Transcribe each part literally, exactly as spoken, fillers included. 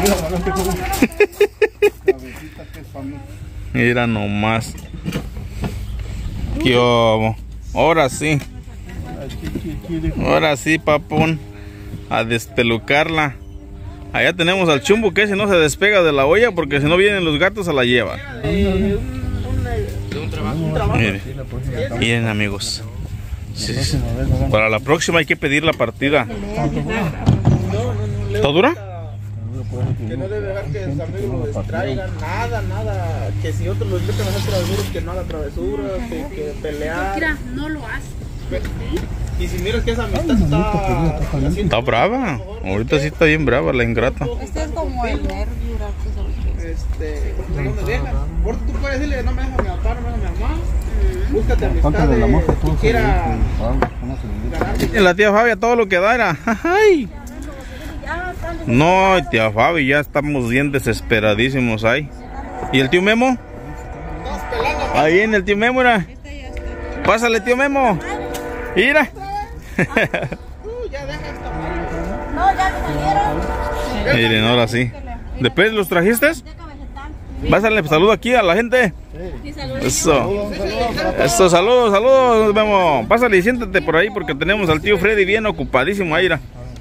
Mira nomás. ¿Qué hubo? Ahora sí. Ahora sí, papón. A despelucarla. Allá tenemos al Chumbo, que ese no se despega de la olla porque si no vienen los gatos se la llevan. Miren, miren amigos. Sí, sí. Para la próxima hay que pedir la partida. ¿Está dura? Que no debe dejar que sus amigos lo distraigan, nada, nada. Que si otros lo invitan a hacer travesuras, que no haga travesuras, que, que pelear. Mira, no lo hace. Y si miras que esa amistad está... Está brava. Ahorita sí está bien brava la ingrata. Este es como el nervio, Este, no me deja. Por tú puedes decirle, no me deja mi papá, no me deja mi mamá. Búscate amistad de que quiera ganar. Y la tía Fabia todo lo que da era. ¡Ay! No, tía Fabi, ya estamos bien desesperadísimos ahí. ¿Y el tío Memo? Ahí en el tío Memo, mira. Pásale, tío Memo. Mira. Miren, ahora sí. ¿Después los trajiste? Pásale, saludo aquí a la gente. Eso. Eso, saludos, saludos, Memo. Pásale y siéntate por ahí porque tenemos al tío Freddy bien ocupadísimo ahí. Mira.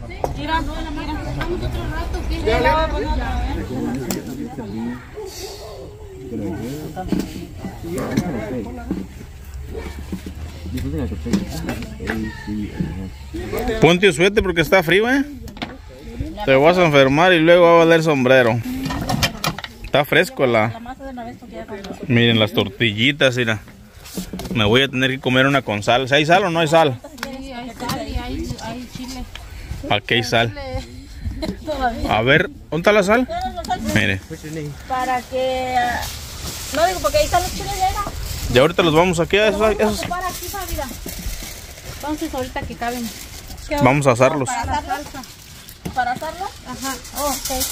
Ponte suéter porque está frío, eh. Te vas a enfermar y luego va a valer sombrero. Está fresco la. Miren las tortillitas, mira. Me voy a tener que comer una con sal. ¿Hay sal o no hay sal? Sí, hay sal y hay, hay chile. Aquí hay sal. A ver, ¿dónde está la sal? Mire. Para que... No digo, porque ahí están los chiles ya. Y ahorita los vamos aquí a esos. esos. Para aquí, mira. Entonces ahorita que caben. Vamos a asarlos. Para la salsa. ¿Para asarlo? Ajá. Oh, ok.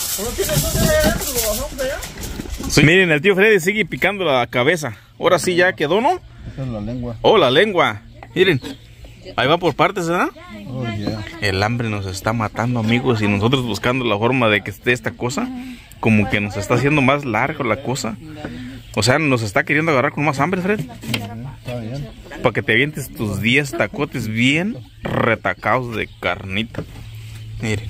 Sí. Miren, el tío Freddy sigue picando la cabeza. Ahora sí ya quedó, ¿no? Esa es la lengua. Oh, la lengua. Miren. Ahí va por partes, ¿verdad? Oh, yeah. El hambre nos está matando, amigos, y nosotros buscando la forma de que esté esta cosa, como que nos está haciendo más largo la cosa. O sea, nos está queriendo agarrar con más hambre, Fred. Está bien. Para que te avientes tus diez tacotes bien retacados de carnita. Miren.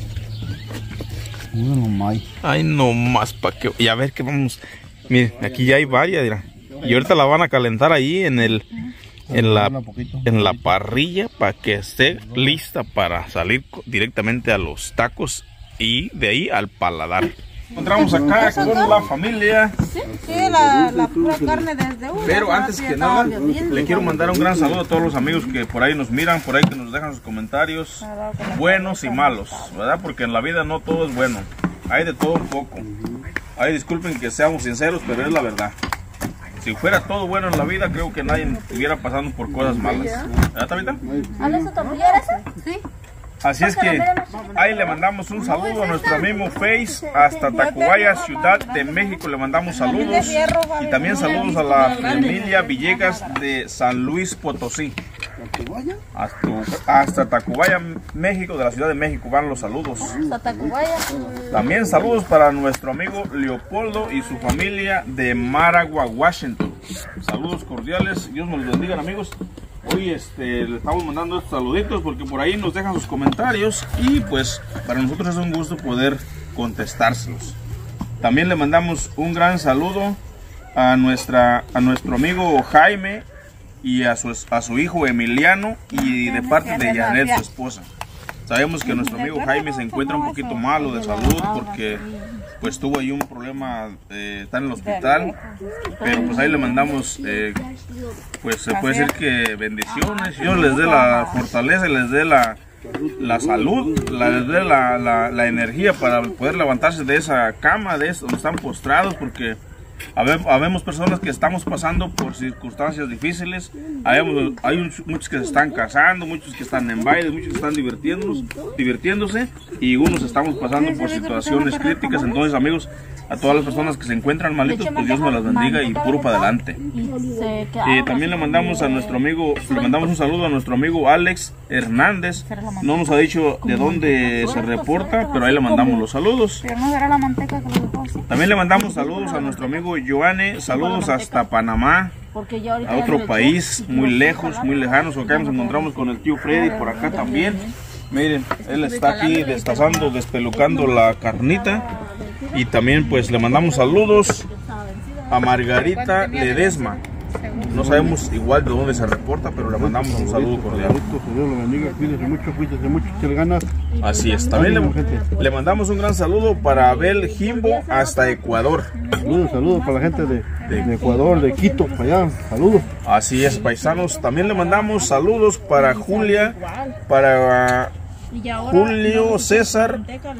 Bueno, May. Ay, no más, para que... Y a ver qué vamos... Miren, aquí ya hay varias, mira. Y ahorita la van a calentar ahí en el... En la, en la parrilla para que esté lista para salir directamente a los tacos y de ahí al paladar. Encontramos acá con la familia. Sí, la, la pura carne desde una. Pero antes que nada, le quiero mandar un gran saludo a todos los amigos que por ahí nos miran, por ahí que nos dejan sus comentarios, buenos y malos, ¿verdad? Porque en la vida no todo es bueno, hay de todo un poco. Ay, disculpen que seamos sinceros, pero es la verdad. Si fuera todo bueno en la vida, creo que nadie estuviera pasando por cosas malas. ¿Verdad, Tabita? Sí. Así es que ahí le mandamos un saludo a nuestro amigo Face hasta Tacubaya, Ciudad de México. Le mandamos saludos y también saludos a la familia Villegas de San Luis Potosí. Hasta, hasta Tacubaya, México, de la Ciudad de México van los saludos. También saludos para nuestro amigo Leopoldo y su familia de Maragua, Washington. Saludos cordiales, Dios nos los bendiga, amigos. Hoy este, le estamos mandando estos saluditos porque por ahí nos dejan sus comentarios y pues para nosotros es un gusto poder contestárselos. También le mandamos un gran saludo a, nuestra, a nuestro amigo Jaime y a su, a su hijo Emiliano y de parte de Janet, su esposa. Sabemos que nuestro amigo Jaime se encuentra un poquito malo de salud porque pues tuvo ahí un problema, eh, está en el hospital, pero pues ahí le mandamos, eh, pues se puede decir que bendiciones, Dios les dé la fortaleza y les dé la, la salud, la, les dé la, la, la energía para poder levantarse de esa cama, de eso, donde están postrados, porque habemos personas que estamos pasando por circunstancias difíciles. Habemos, hay un, muchos que se están casando, muchos que están en baile, muchos que están divirtiéndose, divirtiéndose y unos estamos pasando por situaciones críticas. Entonces, amigos, a todas las personas que se encuentran malitos, pues Dios nos las bendiga y puro para adelante. Y también le mandamos a nuestro amigo, le mandamos un saludo a nuestro amigo Alex Hernández. No nos ha dicho de dónde se reporta, pero ahí le mandamos los saludos. También le mandamos saludos a nuestro amigo Joane, saludos hasta Panamá, a otro país muy lejos, muy lejanos. Acá nos encontramos con el tío Freddy por acá también. Miren, él está aquí destazando, despelucando la carnita. Y también pues le mandamos saludos a Margarita Ledesma. No sabemos igual de dónde se reporta, pero le mandamos un saludo cordial. Dios lo bendiga, cuídese mucho, cuídese mucho, échale ganas. Así es, también le, le mandamos un gran saludo para Abel Jimbo hasta Ecuador. Saludos, saludos para la gente de, de Ecuador, de Quito, para allá, saludos. Así es, paisanos. También le mandamos saludos para Julia, para Julio César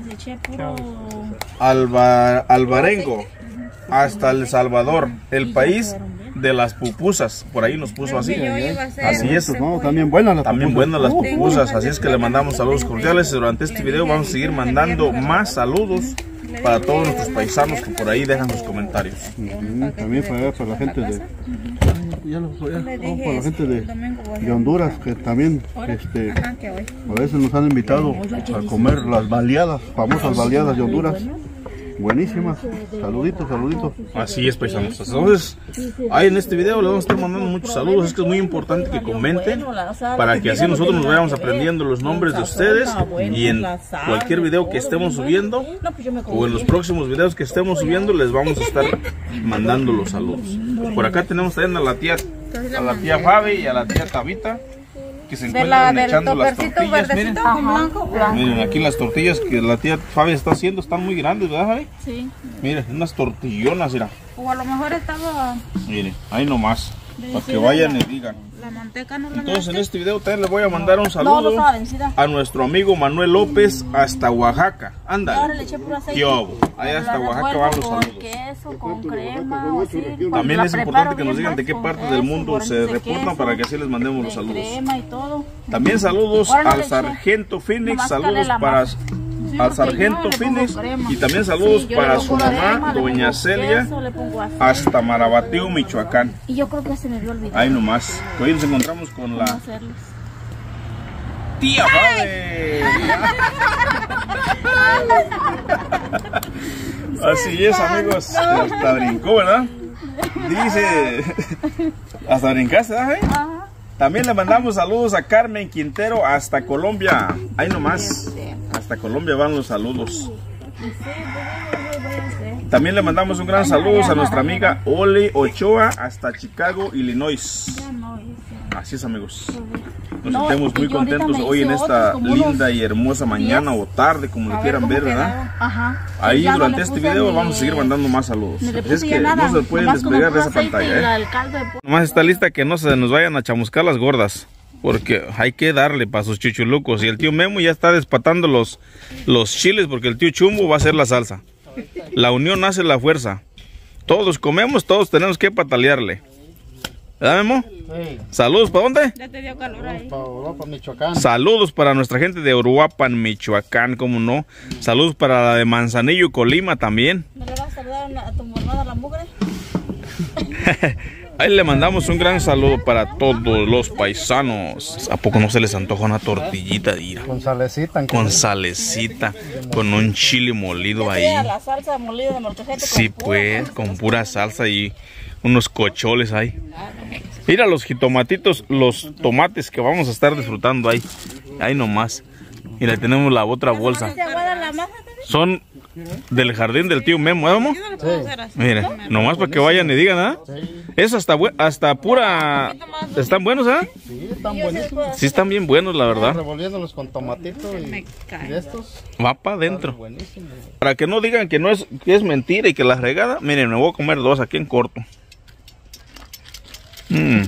Alba, Alvarengo, hasta El Salvador, el país de las pupusas. Por ahí nos puso así. Así es. No, también buenas las También buenas las pupusas. Así es que le mandamos saludos cordiales. Durante este video vamos a seguir mandando más saludos para todos nuestros paisanos que por ahí dejan sus comentarios. Uh-huh. También para, para la gente de ya lo, ya, oh, para la gente de, de Honduras, que también este, a veces nos han invitado a comer las baleadas, famosas baleadas de Honduras. Buenísimas, saluditos, saluditos. Así es, paisanos. Entonces, ahí en este video le vamos a estar mandando muchos saludos. Es que es muy importante que comenten para que así nosotros nos vayamos aprendiendo los nombres de ustedes. Y en cualquier video que estemos subiendo o en los próximos videos que estemos subiendo les vamos a estar mandando los saludos. Por acá tenemos también a la tía, a la tía Fabi y a la tía Tabita, que se encuentran echando las tortillas. Miren. Miren, aquí las tortillas que la tía Fabi está haciendo están muy grandes, ¿verdad, Fabi? Sí. Miren, unas tortillonas, mira. O a lo mejor estaba... Miren, ahí nomás, para que vayan y digan. La manteca no la Entonces en este video también les voy a mandar un saludo no, no a nuestro amigo Manuel López hasta Oaxaca. Ándale. Ahora le eché puro aceite. Allá hasta Oaxaca van los saludos. Con queso, con crema o así. También es importante que nos digan de qué parte del mundo se reportan para que así les mandemos los saludos. Crema y todo. También saludos al Sargento Phoenix, saludos para al Sargento Phoenix y también saludos para su mamá, doña Celia, hasta Marabatío, Michoacán. Y yo creo que se me había olvidado. Ahí nomás. Hoy nos encontramos con la tía Fabi. Así es, amigos. Hasta brincó, ¿verdad? Dice. Hasta brincaste, ¿verdad? También le mandamos saludos a Carmen Quintero hasta Colombia. Ahí nomás. Hasta Colombia van los saludos. También le mandamos un gran saludo a nuestra amiga Oli Ochoa hasta Chicago, Illinois. Así es, amigos. Nos no, sentimos muy contentos hoy en esta linda y hermosa mañana o tarde, como lo quieran ver, ¿verdad? Ajá. Ahí ya durante no este video vamos a seguir mandando más saludos. Es que nada. No se pueden despegar de esa pantalla, ¿eh? Nomás está lista que no se nos vayan a chamuscar las gordas, porque hay que darle para sus chuchulucos. Y el tío Memo ya está despatando los, los chiles, porque el tío Chumbo va a hacer la salsa. La unión hace la fuerza. Todos comemos, todos tenemos que patalearle. ¿Verdad, Memo? Sí. Saludos, ¿para dónde? Ya te dio calor ahí. Para Uruapan, Michoacán. Saludos para nuestra gente de Uruapan, Michoacán, cómo no. Saludos para la de Manzanillo, Colima también. ¿Me le vas a saludar a tu mormada la mugre? Ahí le mandamos un gran saludo para todos los paisanos. ¿A poco no se les antoja una tortillita de ira? Con salecita. Con salecita, con un chile molido ahí. La salsa molida de molcajete. Sí, pues, con pura salsa y unos cocholes ahí. Mira los jitomatitos, los tomates que vamos a estar disfrutando ahí. Ahí nomás. Y le tenemos la otra bolsa. Son del jardín del tío Memo, ¿eh, Memo? Sí. Mira, nomás para que vayan y digan, ¿ah? ¿eh? Es hasta, hasta pura... ¿Están buenos, ah? ¿eh? Sí, están buenísimos. Sí, están bien buenos, la verdad. Revolviéndolos con tomatito y, y de estos. Va para adentro. Para que no digan que no es, que es mentira y que la regada. Miren, me voy a comer dos aquí en corto. Mm.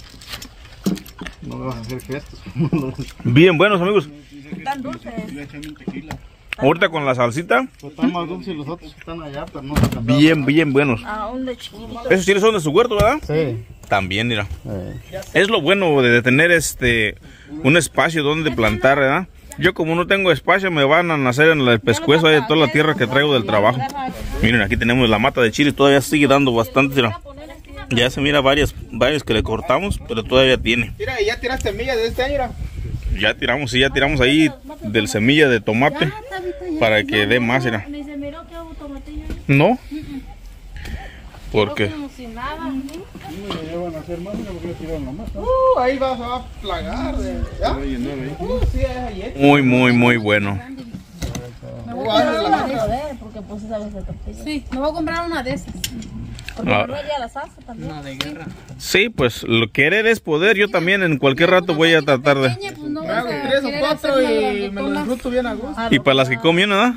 No me vas a hacer gestos. Bien buenos, amigos. Están dulces. Ahorita con la salsita. Pues están más dulces los otros que están allá, pero no se bien, bien buenos. Aún de chiquititos. Esos chiles son de su huerto, ¿verdad? Sí. También, mira. Sí. Es lo bueno de tener este un espacio donde plantar, ¿verdad? Yo como no tengo espacio me van a nacer en el pescuezo de toda la tierra que traigo del trabajo. Miren, aquí tenemos la mata de chile, todavía sigue dando bastante, mira. Ya se mira varias, varias que le cortamos, pero todavía tiene. Mira, y ya tiraste semillas de este año, mira. Ya tiramos, sí, ya tiramos ahí del semilla de tomate para que dé más, mira. No. Porque Uh, ahí va, se va a plagar. ¿Ya? Uh, sí, es ayer. muy, muy, muy bueno. Me voy a comprar una de esas, porque pues sabes de tortilla. Sí, me voy a comprar una de esas. Porque Ah. no haría la salsa también. Una de guerra. Sí, pues lo querer es poder. Yo también en cualquier rato voy a tratar de. Pequeña, pues no Me vas hago a tres o querer cuatro hacer una y me lo grandotona. disfruto bien a gusto. Y para las que comen, ¿verdad?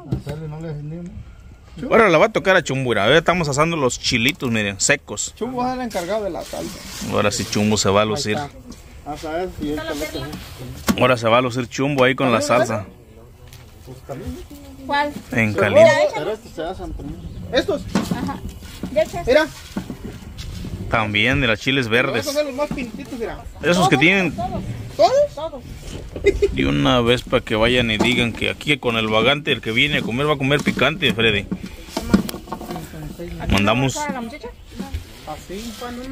Ahora la va a tocar a Chumbura. Ahora estamos asando los chilitos, miren, secos. Chumbo es el encargado de la salsa. Ahora sí Chumbo se va a lucir. Hasta eso y el palete. Ahora se va a lucir Chumbo ahí con la salsa. ¿Cuál? En caliente. Pero estos se hacen primero. Estos, Ya echaste. mira, También de las chiles verdes. estos son los más pintitos, mira. Esos que tienen ¿Todos? Todos. de una vez para que vayan y digan que aquí con el vagante el que viene a comer va a comer picante, Freddy. Mandamos. ¿Para la muchacha? Así.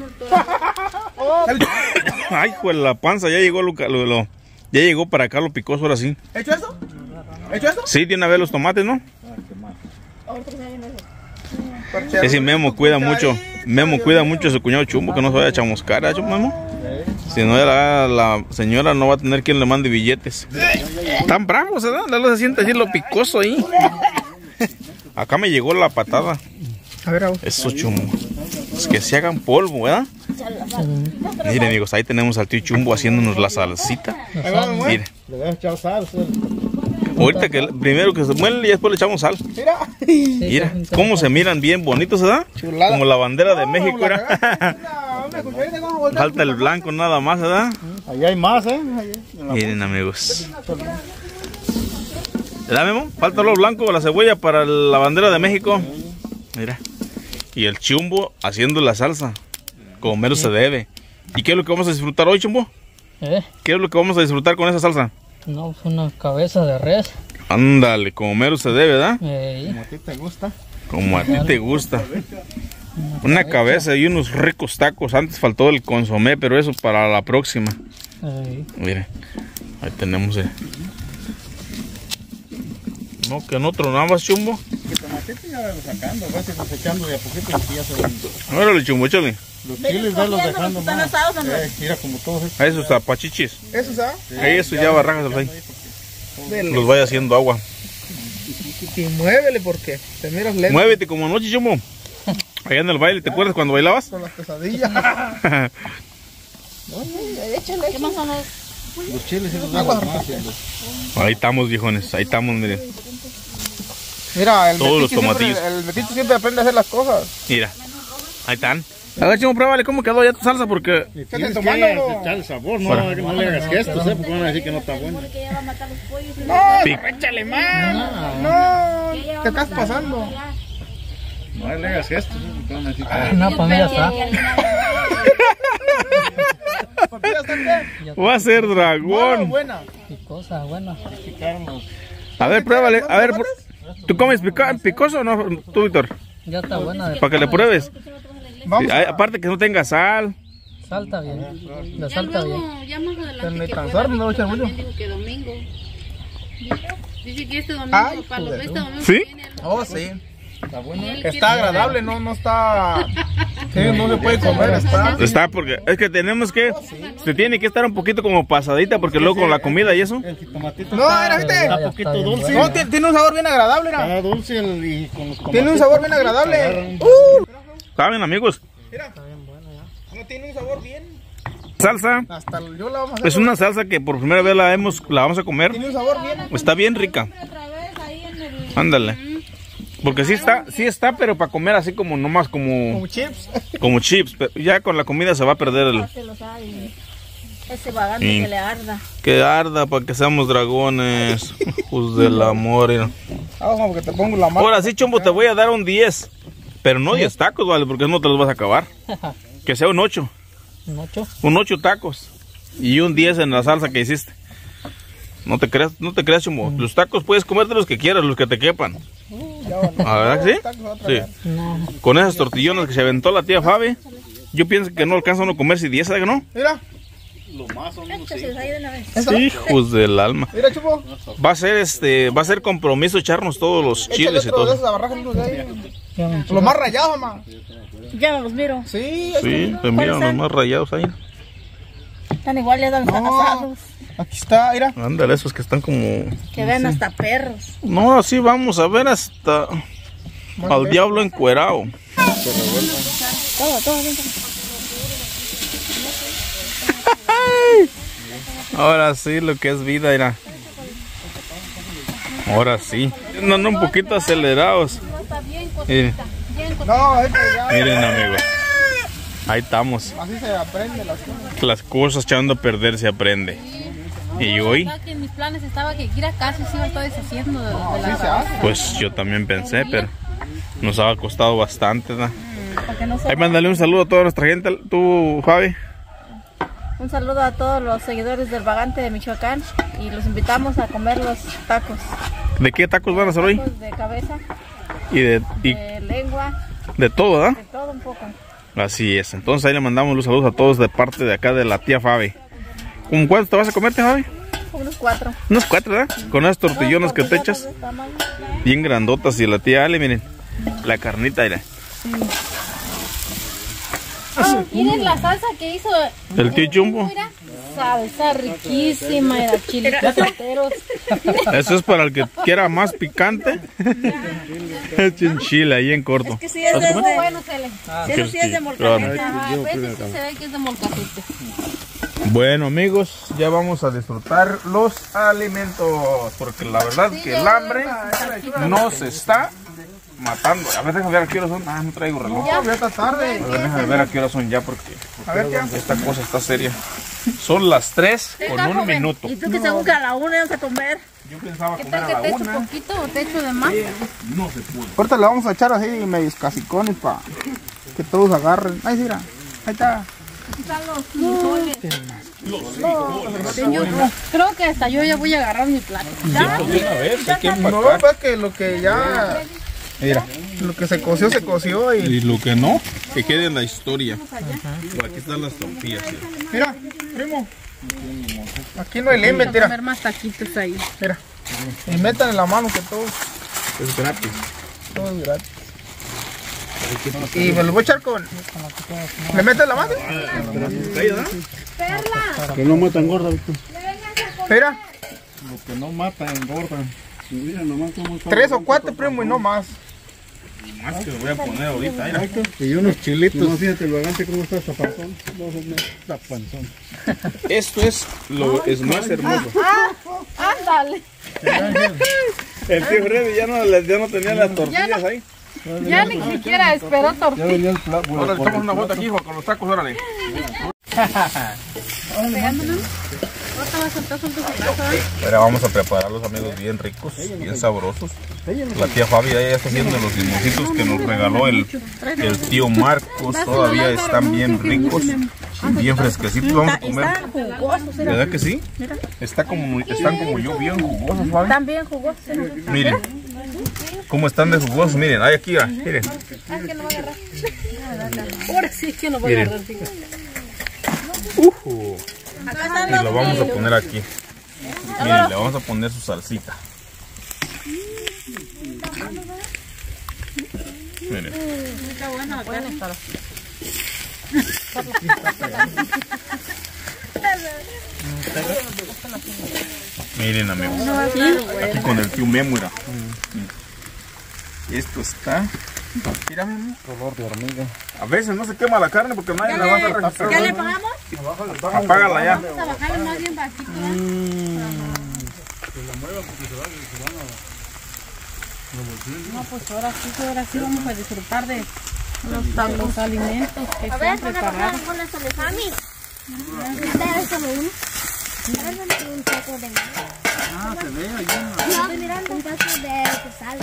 Ay, pues la panza ya llegó lo, lo- lo- ya llegó para acá lo picoso ahora sí. ¿Hecho eso? ¿Hecho eso? Sí, de una vez los tomates, ¿no? Ahorita que se viene eso. Ese Memo cuida mucho. Memo cuida mucho a su cuñado Chumbo que no se vaya a chamuscar, ¿eh, Memo? Si no, la, la señora no va a tener quien le mande billetes. Tan bravos, ¿verdad? No se siente así lo picoso ahí. Acá me llegó la patada. A ver, Raúl. Eso, Chumbo. Es que se hagan polvo, ¿verdad? Miren, amigos, ahí tenemos al tío Chumbo haciéndonos la salsita. Ahí va, mamá. Miren, Le voy a echar salsa. ahorita que primero que se muele y después le echamos sal. Mira. Mira, cómo se miran bien bonitos, ¿verdad? Chulada. Como la bandera de México, la ¿verdad? cagaste. Una- una cucharita, vamos a voltear. Falta el blanco nada más, ¿verdad? Allá hay más, ¿eh? Miren, amigos. ¿Verdad, Memo? Falta lo blanco, la cebolla para la bandera de México. Mira. Y el Chumbo haciendo la salsa. Como mero se debe. ¿Y qué es lo que vamos a disfrutar hoy, Chumbo? ¿Eh? ¿Qué es lo que vamos a disfrutar con esa salsa? No, fue una cabeza de res. Ándale, como mero se debe, ¿verdad? Eh, ¿A ti te gusta? Como a ti te gusta. Una cabeza y unos ricos tacos. Antes faltó el consomé, pero eso para la próxima. eh, Miren, ahí tenemos el... No, que no tronabas, Chumbo. Que tomatito ya lo sacando, vas cosechando de a poquito y ya se van. Órale, Chumbo, échale. Los chiles ya los dejando Están más. asados, ¿no? Eh, mira como todos estos. A esos zapachichis. ¿Eso, sabes? Ahí eso ya barrajas ahí. Los vaya haciendo agua. Y muévele porque te miras lento Muévete como anoche, Chumbo. Allá en el baile, ¿te acuerdas cuando bailabas? con las pesadillas. Échale. ¿Qué más son los? Los chiles y los dejamos más. y los- Ahí estamos, viejones. Ahí estamos, miren. Mira, el Todos los metiche siempre- tomatillos. el metiche siempre aprende a hacer las cosas. Mira. Ahí están. A ver, Chumbo, pruébale cómo quedó ya tu salsa porque... Y ¿Qué tienes te que tomando? echar el sabor, no, Fuera. no le hagas gestos, ¿eh? Porque van a decir que no está bueno. Que ella va a matar los pollos. No, Pic. échale más. No, te estás pasando. No le hagas gestos, ¿eh? Porque van a decir que no, pues mira, está. ¿Papilla está qué? Va a ser Buena, dragón. buena. Picosa, buena. picarnos. A ver, pruébale. A ver, pr- ¿tú comes pica- picoso o no, tú, Víctor? Ya está buena. De Para que le pruebes. Vamos. Ay, aparte que no tenga sal. salta bien. La Ya salta bien. luego, ya más adelante Pero me que cansaron, pueda, no voy a echar mucho. también dijo que domingo. Dice que este domingo, Ay, para los, este domingo ¿Sí? viene el- Oh, sí. Está bueno. y él quiere- Está agradable, no, no está. Sí, no se puede comer, está. Está porque es que tenemos que... Se tiene que estar un poquito como pasadita porque luego con la comida y eso... El jitomatito No, está, era, ¿viste? está Ya poquito está bien dulce. No, tiene, tiene un sabor bien agradable, mira. Está dulce el- y con los Tiene un tomatitos sabor bien agarran agradable. un- Uh, ¿Saben, amigos? mira. No tiene un sabor bien. Salsa. Hasta yo la vamos a hacer. Es una salsa que por primera vez la hemos, la vamos a comer. Tiene un sabor bien. Está bien rica. Otra vez ahí en el... Ándale. Porque sí está, sí está, pero para comer así como nomás como, Como chips. como chips. Pero ya con la comida se va a perder el... Se los hay. Ese vagante Sí. que le arda. Que arda para que seamos dragones. Hijos del amor. mira. Ah, como que te pongo la mano. Ahora sí, Chombo, te voy a dar un diez. Pero no diez tacos, vale, porque no te los vas a acabar. Que sea un ocho. Un ocho. Un ocho tacos. Y un diez en la salsa que hiciste. No te creas, no te creas, Chombo. Los tacos puedes comerte los que quieras, los que te quepan. Ya, bueno. ¿A verdad que sí? Tacos otra Sí. vez. No. Con esas tortillonas que se aventó la tía Fabi, yo pienso que no alcanza uno a comer si diez, ¿sabes que no? Mira. Lo más son unos Échase ahí de una vez. Hijos del alma. Mira, chupo. Va a ser este, va a ser compromiso echarnos todos los Échale chiles y otro de todo. esos, abarrájenlos de ahí. Los más rayados, mamá. Ya no los miro. Sí, Sí, se miran los más rayados ahí. Están iguales a los No. asados. Aquí está, mira. Ándale, esos que están como... Que ven hasta perros. No, así vamos a ver hasta al diablo encuerado. Todo, todo bien. Ahora sí, lo que es vida, mira. Ahora sí. No, no, un poquito acelerados. Miren, No, este ya. miren, amigos. Ahí estamos. Así se aprende las cosas. Las cosas echando a perder se aprende. Y hoy, Que en mis planes estaba que ir a casa y se iba todo deshaciendo de, de la Sí se hace. pues yo también pensé, pero nos ha costado bastante, ¿no? Porque no Ahí sé. mándale un saludo a toda nuestra gente. Tú, Fabi. Un saludo a todos los seguidores del Vagante de Michoacán y los invitamos a comer los tacos. ¿De qué tacos van a hacer hoy? Tacos de cabeza, Y de, y de lengua, de todo, ¿verdad? de todo un poco. Así es. Entonces ahí le mandamos los saludos a todos de parte de acá de la tía Fabi. ¿Con cuánto te vas a comerte, Fabi? Unos cuatro. Unos cuatro, ¿verdad? Con esas tortillones que te echas. Tortillotas de este tamaño. Bien grandotas. Y la tía Ale, miren. La carnita, mira. Miren la salsa que hizo El tío Jumbo. mira, salsa riquísima, era chilitos enteros. Eso es para el que quiera más picante. Echen chile ahí en corto. Que sí es de, Muy bueno se le. sí, eso sí es de molcajete. Ajá, pues, sí se ve que es de molcajete. Bueno, amigos, ya vamos a disfrutar los alimentos. Porque la verdad que el hambre nos está matando. A ver, déjame ver a qué horas son. Ah, no traigo reloj. Ya, ya está tarde. A ver, déjame ver a qué horas son ya porque A ver, ¿qué? esta cosa está seria. Son las tres con un minuto. Y tú que según que a la una ibas a comer. Yo pensaba ¿Qué comer tal a que la te echo una. poquito o te echo de más? No se pudo. Ahorita le vamos a echar así medios casicones para que todos agarren. Ahí sí, mira. Ahí está. Yo creo que hasta yo ya voy a agarrar mi plato. De una vez, hay que No, empacar. pues que lo que ya. Mira, lo que se coció, se coció y. Y lo que no, que quede en la historia. Por aquí están las tortillas. ¿Sí? Mira, primo. Aquí no hay límite, Voy a mira. comer más taquitos ahí. Mira. Y metan en la mano que todo, Es gratis. todo es gratis. Y me lo voy a echar con. ¿Le metes la mano? Que no matan gorda, Víctor. Mira, Lo que no mata engorda. Mira nomás cómo está. tres o cuatro, primo, y no más. Más que lo voy a poner ahorita. Mira. Y unos chilitos. No, fíjate, el vagante cómo está zapanzón. No, no, zapanzón. Esto es lo es más hermoso. Ándale. El tío Freddy ya no, ya no tenía las tortillas ahí. Ya ni siquiera esperó Ya tortilla. venía el plato. Ahora le echamos una foto aquí, hijo, con los tacos, órale. Ahorita vas a soltar son tus tacos. Ahora vamos a prepararlos, amigos, bien ricos, bien sabrosos. La tía Fabi ya está haciendo los limoncitos que nos regaló el, el tío Marcos. Todavía están bien ricos, bien fresquecitos. Vamos a comer. Están jugosos, mira. ¿Verdad que sí? Está como, están como yo, bien jugosos, Fabi. Están bien jugosos. mira. Miren, cómo están de jugosos. Miren, hay aquí, ah, miren. Ahora sí que no voy a Miren. agarrar. Ujú. Acá están Y los lo vamos a poner aquí. Miren, le vamos a poner su salsita. Miren. Está bueno acá. Miren, amigos. Aquí con el tío Memo, mira. Esto está. Mira, Memo. Color de hormiga. A veces no se quema la carne porque nadie la va a estar registrando. ¿Ya le pagamos? Apágala ya. Vamos a bajarle más bien bajito. No, pues ahora sí, ahora sí vamos a disfrutar de los, de los alimentos que están preparados. con las mami. Ah, se ve ahí. Estoy mirando un caso de sal.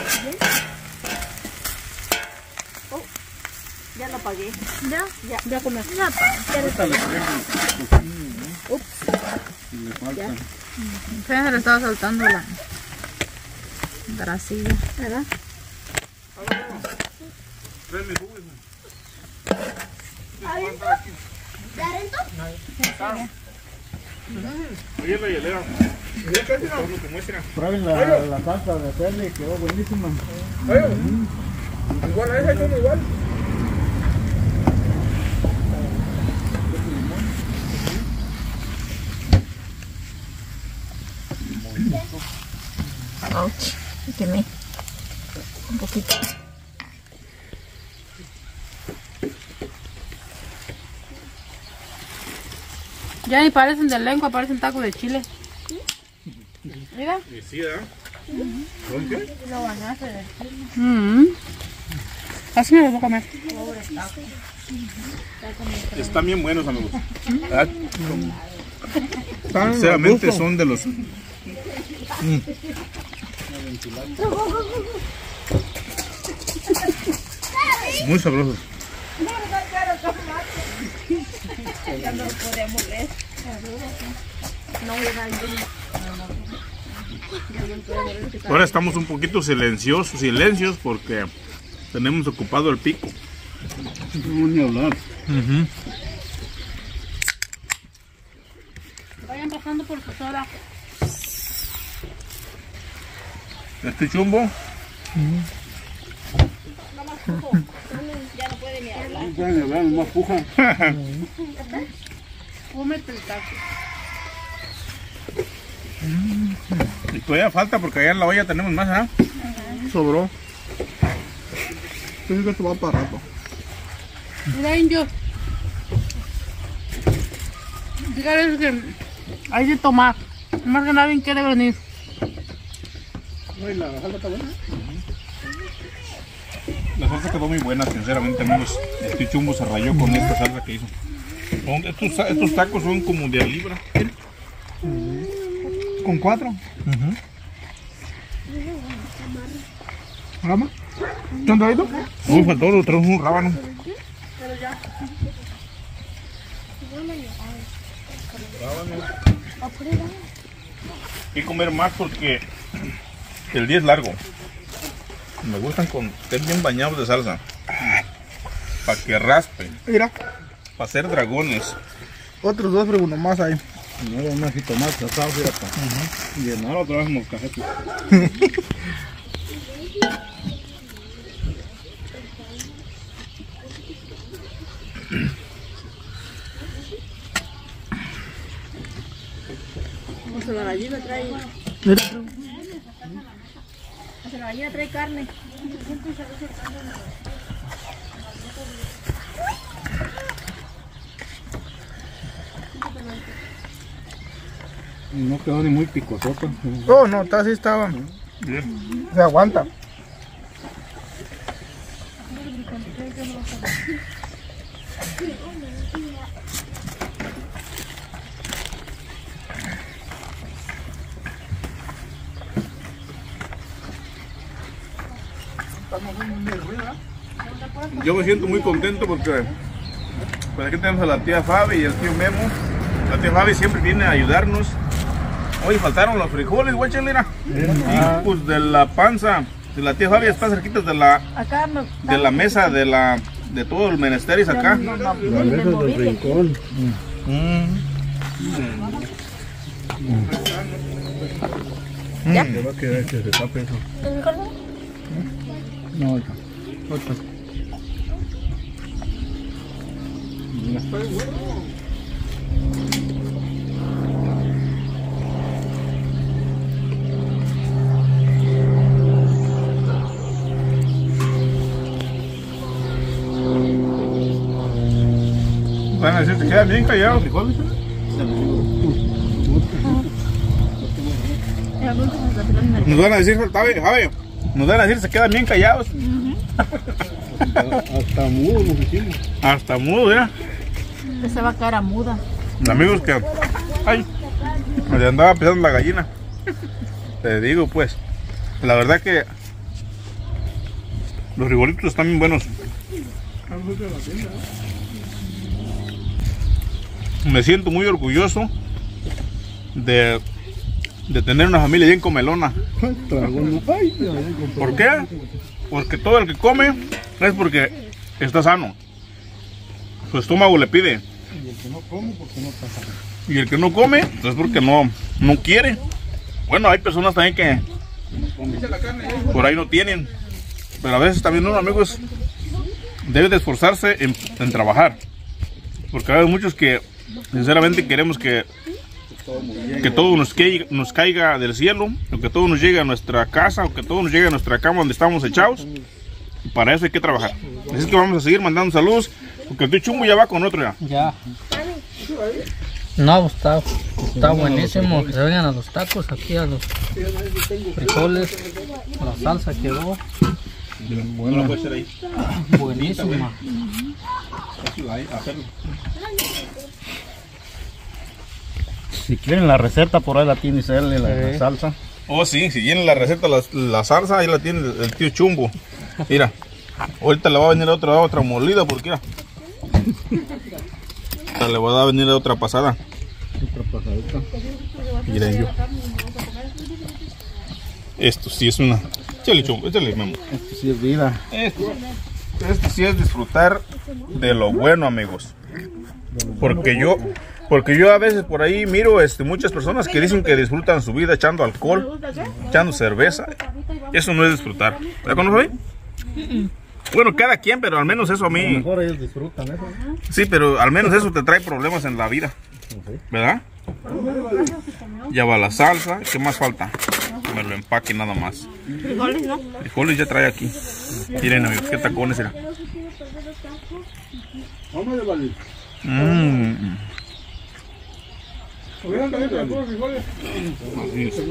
Ya lo pagué. ¿Ya? Ya, ya comí. Fea se le estaba saltando la grasilla, ¿verdad? ¿Ya adentro? Oye, la hielera. Prueben la, la salsa de pele, quedó buenísima. Igual a esa, como igual. Ouch, me quemé un poquito. Ya ni parecen de lengua, parecen tacos de chile. Mira. Y sí, ¿eh? ¿Con qué? Lo bañaste de chile. Mm. Así me lo voy a comer. Están bien buenos, amigos. ¿Verdad? Sinceramente son de los... Mm. Muy sabrosos. Ahora estamos un poquito silenciosos, silencios porque tenemos ocupado el pico. No ni hablar. Uh-huh. Vayan pasando por su soda. Este chumbo. Ya no puede ni hablar. No pueden hablar, nomás pujan. Cómete el taco. Y todavía falta porque allá en la olla tenemos más, ¿ah? ¿eh? Sobró. Creo que esto va para rato. Mira, indio. Dígales que hay de tomar. Más que nadie quiere venir. No, y la salsa está buena. La salsa quedó muy buena, sinceramente, amigos. Este chumbo se rayó con esta salsa que hizo. Estos, estos tacos son como de a libra. ¿Con cuatro? Uh-huh. ¿Rama? ¿Qué onda, Aito? Uy, faltó otro, traemos un rábano. Hay que comer más porque el día es largo. Me gustan con estén bien bañados de salsa. Para que raspen. Mira, Para hacer dragones. otros dos, pero uno más ahí. No era más jitomate asado, fíjate. Y llenar otra vez molcajete. O sea, la gallina trae. Mira. O sea, la gallina trae carne. No quedó ni muy picosota. Oh, no, está así estaba. Bien. Se aguanta. Yo me siento muy contento porque pues aquí tenemos a la tía Fabi y el tío Memo. La tía Fabi siempre viene a ayudarnos. Hoy faltaron los frijoles, guachelera. Y pues de la panza de la tía Fabi está cerquita de la Acá me, de la mesa de la de todo el menesteris acá. no, no, La mesa del rincón. Mm. ¿Ya? Se va a quedar que se tape eso. No, ahorita. Ahorita. Van a decir, te quedan bien callados, frijoles. Nos van a decir, Fabi, Fabi, nos van a decir, se quedan bien callados. Hasta mudo nos hicimos. Hasta mudo, ya. Se va a quedar a muda. Amigos que, ay, me andaba pisando la gallina. Te digo, pues, la verdad que los frijolitos están bien buenos. Me siento muy orgulloso de, de tener una familia bien comelona. ¿Por qué? Porque todo el que come es porque está sano. Su estómago le pide. Y el que no come porque no está sano. Y el que no come, es porque no, no quiere. Bueno, hay personas también que por ahí no tienen. Pero a veces también uno, amigos, debe de esforzarse en, en trabajar. Porque hay muchos que sinceramente queremos que, que todo nos caiga, nos caiga del cielo, o que todo nos llegue a nuestra casa, o que todo nos llegue a nuestra cama donde estamos echados. Y para eso hay que trabajar. Así es que vamos a seguir mandando saludos, porque el tío Chumbo ya va con otro ya. Ya. No, está, está buenísimo. Que se vengan a los tacos, aquí a los frijoles. La salsa quedó Bueno, puede ser ahí. buenísima. Si quieren la receta, por ahí la tiene Isel, la, la salsa. Oh, sí, si tienen la receta, la, la salsa, ahí la tiene el, el tío Chumbo. Mira, ahorita le va a venir otra, otra molida, porque mira. Le va a venir otra pasada. Otra pasadita. Miren yo. Esto sí es una. Échale, Chumbo, échale, Memo. Esto sí es vida. Esto, esto sí es disfrutar de lo bueno, amigos. Porque yo, porque yo a veces por ahí miro este, muchas personas que dicen que disfrutan su vida echando alcohol, echando cerveza. Eso no es disfrutar. ¿Ya conoces? Bueno, cada quien, pero al menos eso a mí. A lo mejor ellos disfrutan eso. Sí, pero al menos eso te trae problemas en la vida, ¿verdad? Ya va la salsa. ¿Qué más falta? Me lo empaque nada más. Frijoles, ¿no? Frijoles ya trae aquí. Miren, amigos, qué tacones era. Mmm. Así es.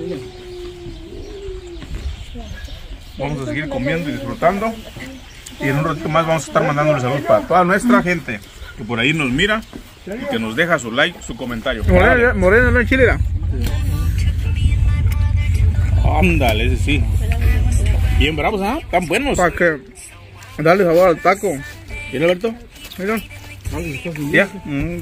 Vamos a seguir comiendo y disfrutando. Y en un ratito más vamos a estar mandándole saludos para toda nuestra gente que por ahí nos mira y que nos deja su like, su comentario. Moreno, moreno, no en Chile. Ándale, ese sí. Bien bravos, ¿ah? ¿eh? Están buenos. Para que darle sabor al taco. ¿Mira, Alberto? Mira. ¿Ya? Mm.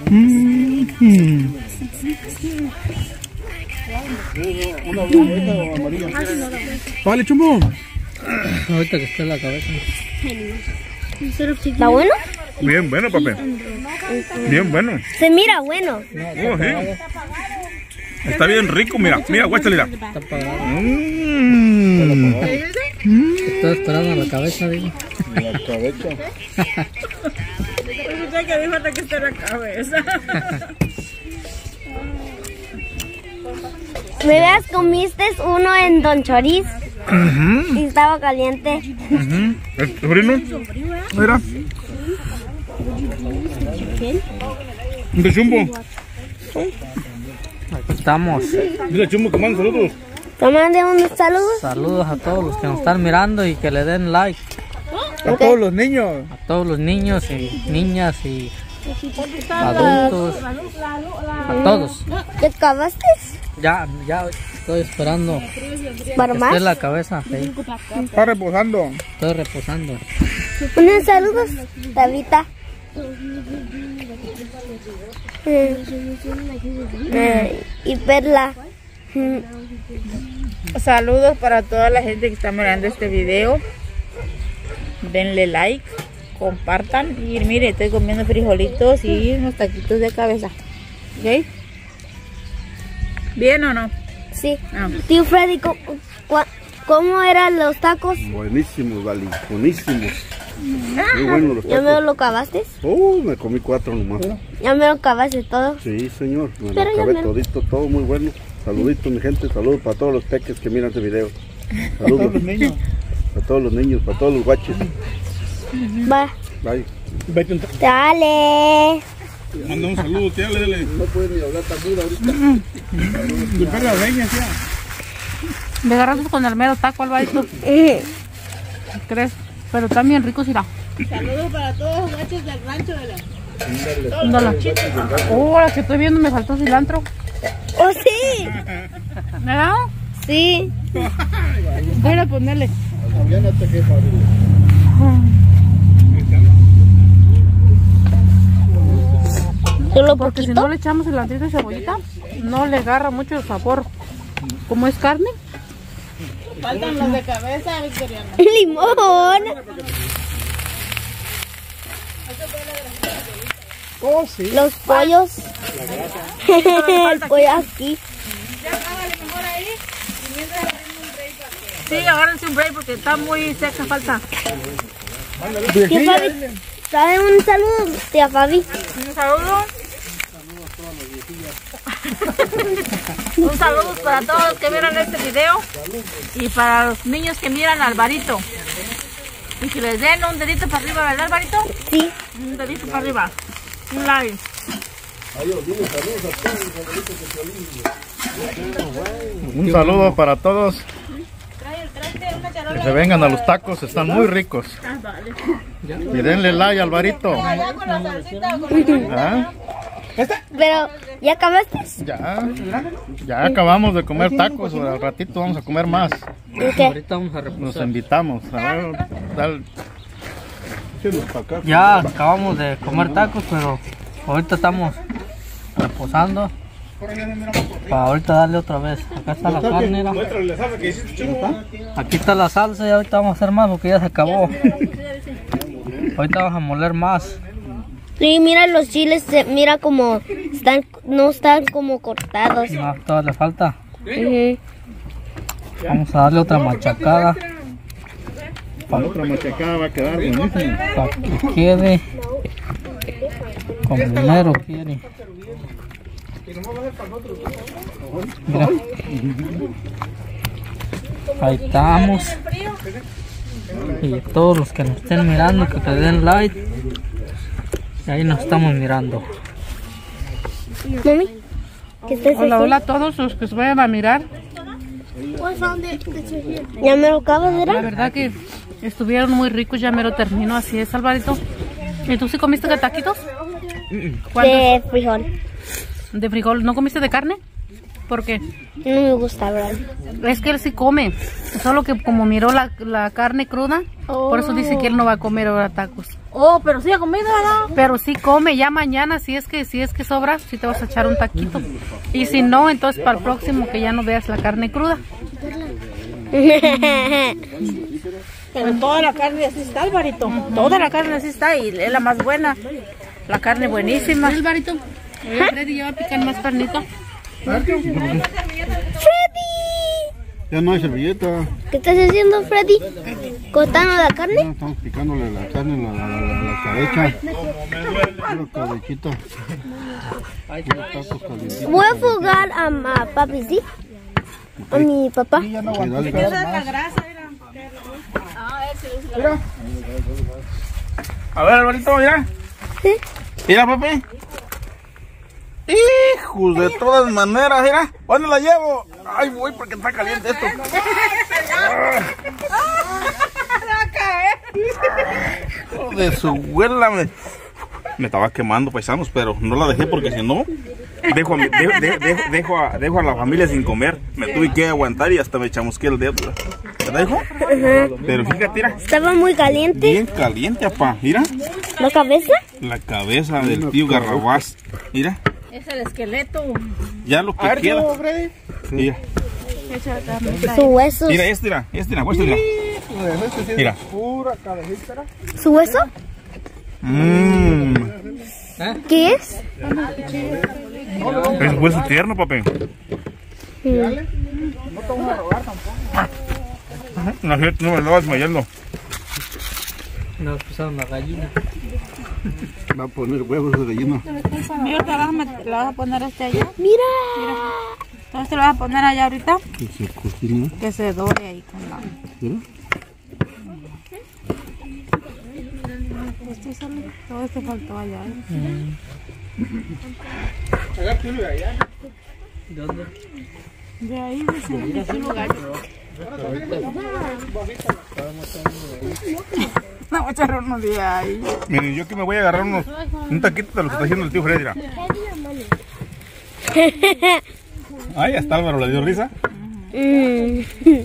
Vale, Chumbo. Ahorita que está en la cabeza. ¿Está bueno? Bien bueno, papi. Bien bueno. Se mira bueno. Oh, sí. Está bien rico, mira. Mira, guáchale. Está apagado. Mm. Estoy esperando la cabeza, digo. La cabeza. Usted que dijo hasta que esté la cabeza. ¿Me veas comiste uno en Don Choriz? Uh-huh. Y estaba caliente. Uh-huh. ¿El sobrino? Mira. ¿De Chumbo? Aquí estamos. Dile a Chumbo que mande saludos. ¿Te mandé unos saludos? Saludos a todos los que nos están mirando y que le den like. A todos los niños. A todos los niños y niñas y adultos. A todos. ¿Te acabaste? Ya, ya estoy esperando ¿Para que más? esté en la cabeza. Sí. Está reposando. Estoy reposando. Unos saludos, Tabita. Eh, eh, y Perla. Mm. Saludos para toda la gente que está mirando este video. Denle like, compartan. Y mire, estoy comiendo frijolitos y unos taquitos de cabeza. ¿Ok? ¿Bien o no? Sí. Ah. Tío Freddy, ¿cómo, cua- ¿cómo eran los tacos? Buenísimos, Vali, buenísimos. Muy buenos los ¿Ya me tacos. lo acabaste? Oh, me comí cuatro nomás. ¿Ya me lo acabaste todo? Sí, señor, me lo Pero ya acabé me- todito, todo muy bueno. Saluditos, mi gente, saludos para todos los peques que miran este video. Saludos. Todos los niños. Para todos los niños, para todos los guaches. Va. Bye. Dale. Manda un saludo, tía, dale, dale. No puedes ni hablar tan duro ahorita. Depende de la leña, tía. Me agarraste con el mero taco, Alvarito. Eh, ¿Crees? Pero están bien ricos, irá. Saludos para todos los guachos del rancho de la... Ándala. Oh, ahora que estoy viendo me faltó cilantro. ¡Oh, sí! ¿Verdad? Sí. Voy a ponerle. Solo Porque si poquito. no le echamos cilantrito y cebollita, no le agarra mucho el sabor. Como es carne. Faltan los de cabeza, Victoriana. Limón. Oh, sí. Los pollos. Voy aquí. Sí, agárrense un break porque está muy seca falta. Tía Fabi, trae un saludo, tía Fabi. Un saludo. Un saludo para todos los que miran este video y para los niños que miran a Alvarito. Y que les den un dedito para arriba, ¿verdad, Alvarito? Sí. Un dedito para arriba. Un like. Un saludo para todos. Que se vengan a los tacos, están muy ricos. Y denle like, Alvarito. ¿Ah? Pero, ¿ya acabaste? Ya, ya acabamos de comer tacos, al ratito vamos a comer más. ¿Qué? Ahorita vamos a reposar. Nos invitamos. A ver, dale. Ya acabamos de comer tacos, pero ahorita estamos reposando. Para ahorita darle otra vez. Acá está la carne. ¿No? Aquí está la salsa y ahorita vamos a hacer más porque ya se acabó. Ahorita vamos a moler más. Sí, mira los chiles, se- mira como están, no están como cortados. No, todavía le falta. Ujú. Vamos a darle otra machacada La otra machacada va a quedar buenísima. para que quede como el dinero quiere. Mira. Ahí estamos. Y a todos los que nos estén mirando, que te den like. Y ahí nos estamos mirando. Mami, ¿qué estás Hola, haciendo? hola a todos los que se vayan a mirar. ¿Ya me lo acabas de La dar? verdad que estuvieron muy ricos, ya me lo termino, así es, Alvarito. ¿Y tú sí comiste de taquitos? ¿Cuántos? De frijol. ¿De frijol? ¿No comiste de carne? ¿Por qué? No me gusta, ¿verdad? Es que él sí come, solo que como miró la, la carne cruda, por eso dice que él no va a comer ahora tacos. Oh, pero sí ha comido, ¿no? Pero sí come, ya mañana, si es que si es que sobra, sí te vas a echar un taquito. Y si no, entonces para el próximo que ya no veas la carne cruda. Pero toda la carne así está, Alvarito. Toda la carne así está y es la más buena. La carne buenísima. Alvarito, Freddy ya va a picar más carnita. ¡Freddy! Ya no hay servilleta. ¿Qué estás haciendo, Freddy? ¿Cortando la Ya carne? estamos picándole la carne, la, la, la, la cabeza. La cabecita. Los tacos calientitos. Voy a jugar a, a papi, ¿sí? A mi papá. Sí, dale. A ver, Alvarito, mira. ¿Sí? Mira, papi. Hijos, de todas maneras, mira. ¿Dónde la llevo? Ay, voy porque está caliente esto. Hijo de su abuela, me, me estaba quemando, paisanos, pero no la dejé porque si no, dejo a, mi- dejo, dejo, dejo, dejo a, dejo a la familia sin comer. Me tuve que aguantar y hasta me chamusqué el dedo. ¿Verdad, hijo? Pero fíjate, mira. Estaba muy caliente. Bien caliente, papá. Mira. ¿La cabeza? La cabeza del tío Garrabás. Mira. Es el esqueleto. Ya lo que queda. Mira. Su hueso. Mira, este, mira. Este, mira. Este, mira. Mira. ¿Su hueso? Mmm. ¿Qué es? Es hueso tierno, papi. La gente no me andaba desmayando. Nos pusaron la gallina. Va a poner huevos de gallina. Mira, te vas a met- le vas a poner este allá. Mira. Entonces te lo vas a poner allá ahorita. Que se cocina. Que se dore ahí con la... ¿Mira? Este solo, todo este faltó allá. ¿eh? ¿Dónde? De ahí, de ese, de ese lugar. No, voy a echar unos de ahí. Miren, yo que me voy a agarrar unos, un taquito de lo que está haciendo el tío Freddy. Mira. Ay, hasta Álvaro le dio risa. Mm.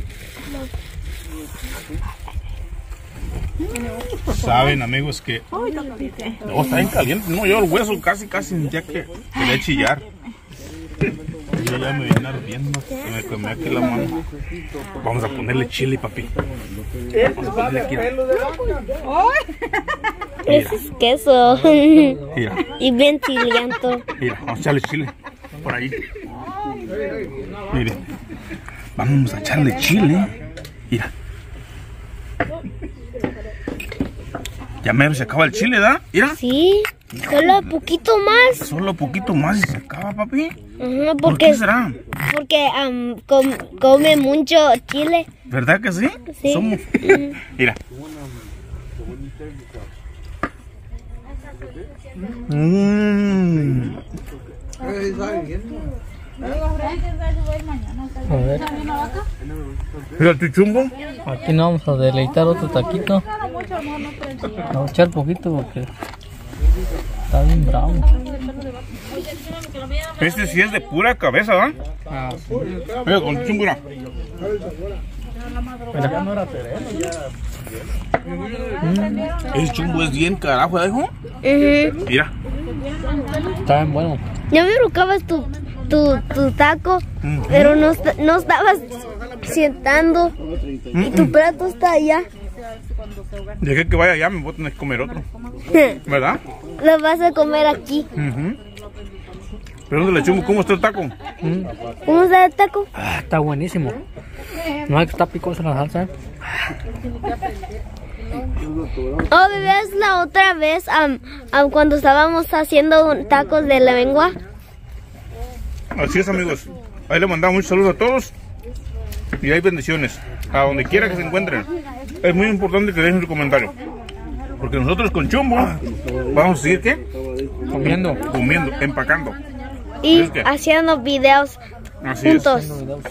Saben, amigos, que... No, está bien caliente. No, yo el hueso casi, casi sentía que quería chillar. Yo ya me viene ardiendo, se me comió aquí la mano. Vamos a ponerle chile, papi. Vamos a ponerle aquí. Ese es queso. Mira. Y bien chiliento. Mira, vamos a echarle chile por ahí. Mire, vamos a echarle chile. Mira. Ya mero se acaba el chile, ¿da? Mira. Sí, solo poquito más. Solo poquito más y se acaba, papi. Ajá, porque, ¿Por qué será? Porque um, com, come mucho chile. ¿Verdad que sí? Sí. Somos... Mira. Mmm. A ver. Mira tu chumbo. Aquí nos vamos a deleitar otro taquito. Vamos a echar poquito porque está bien bravo. Este sí es de pura cabeza, ¿verdad? Ah, sí. Mira, con tu chumbo, mira. Mm. El chumbo es bien carajo, ¿eh, hijo? Uh-huh. Mira. Está bien bueno. Ya me rocabas tu, tu, tu taco, Uh-huh. pero no, no estabas sentando. Uh-huh. Y tu plato está allá. Dejé que vaya allá, me voy a tener que comer otro. ¿Verdad? Lo vas a comer aquí. Uh-huh. ¿Pero dónde le chumbo? ¿Cómo está el taco? Mm. ¿Cómo está el taco? Ah, está buenísimo. No hay que estar picosa la salsa. ¿Eh? Oh, ¿ves la otra vez um, um, cuando estábamos haciendo un tacos de la lengua? Así es, amigos. Ahí le mandamos muchos saludos a todos. Y hay bendiciones. A donde quiera que se encuentren. Es muy importante que dejen su comentario. Porque nosotros con Chumbo vamos a seguir, ¿qué? Comiendo. Comiendo, empacando. Y Es que- haciendo videos Así es. juntos.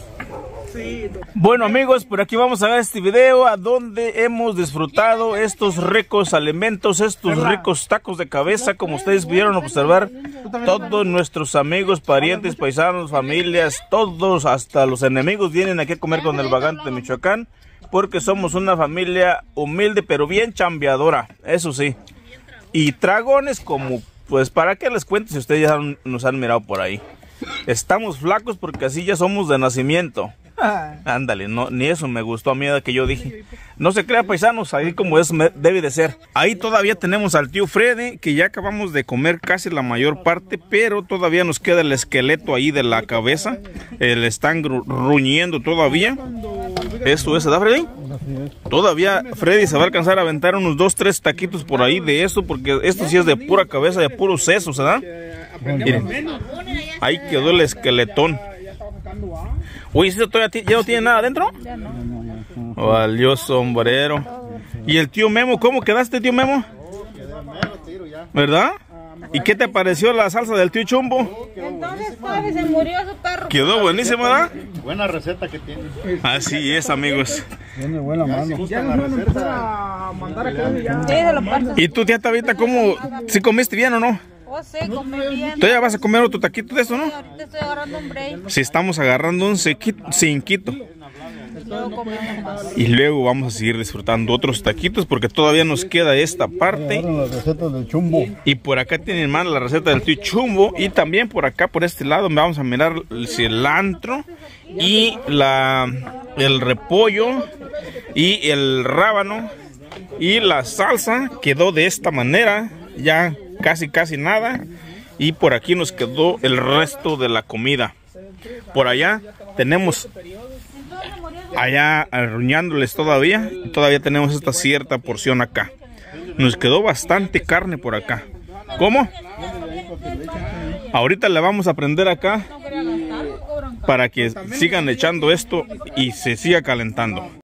Bueno, amigos, por aquí vamos a ver este video a donde hemos disfrutado estos ricos alimentos, estos ricos tacos de cabeza, como ustedes pudieron observar. Todos nuestros amigos, parientes, paisanos, familias, todos, hasta los enemigos vienen aquí a comer con el Vagante de Michoacán, porque somos una familia humilde pero bien chambeadora, eso sí. Y dragones como, pues, ¿para qué les cuento si ustedes ya han- nos han mirado por ahí? Estamos flacos porque así ya somos de nacimiento. Ándale, no, ni eso me gustó a mí que yo dije. No se crea, paisanos, ahí como es me- debe de ser. Ahí todavía tenemos al tío Freddy, que ya acabamos de comer casi la mayor parte, pero todavía nos queda el esqueleto ahí de la cabeza. Eh, le están gru- ruñendo todavía. Eso es, ¿verdad, Freddy? Todavía Freddy se va a alcanzar a aventar unos dos, tres taquitos por ahí de esto, porque esto sí es de pura cabeza, de puro seso, ¿verdad? Miren, ahí quedó el esqueletón. Uy, ¿sí todavía ti- ya no tiene nada adentro? Ya no. Valió sombrero. ¿Y el tío Memo? ¿Cómo quedaste, tío Memo? ¿Verdad? ¿Y qué te pareció la salsa del tío Chumbo? Entonces, ¿cuál? Se murió su perro. Quedó buenísima, ¿verdad? Buena receta que tiene. Así es, amigos. Tiene buena mano. Ya nos van a empezar a mandar acá ya. Sí, se lo parto. ¿Y tú, tía Tabita, cómo? ¿Si comiste bien o no? Oh, sí, comí bien. ¿Tú ya vas a comer otro taquito de eso, no? Sí, ahorita estoy agarrando un break. Si estamos agarrando un sequito, cinquito. Luego comemos más. Y luego vamos a seguir disfrutando otros taquitos porque todavía nos queda esta parte. Agarran las recetas del Chumbo. Y por acá tienen más la receta del tío Chumbo. Y también por acá, por este lado, vamos a mirar el cilantro y la, el repollo y el rábano. Y la salsa quedó de esta manera, ya casi casi nada. Y por aquí nos quedó el resto de la comida. Por allá tenemos, allá arruñándoles todavía, todavía tenemos esta cierta porción acá. Nos quedó bastante carne por acá. ¿Cómo? Ahorita le vamos a prender acá para que sigan echando esto y se siga calentando.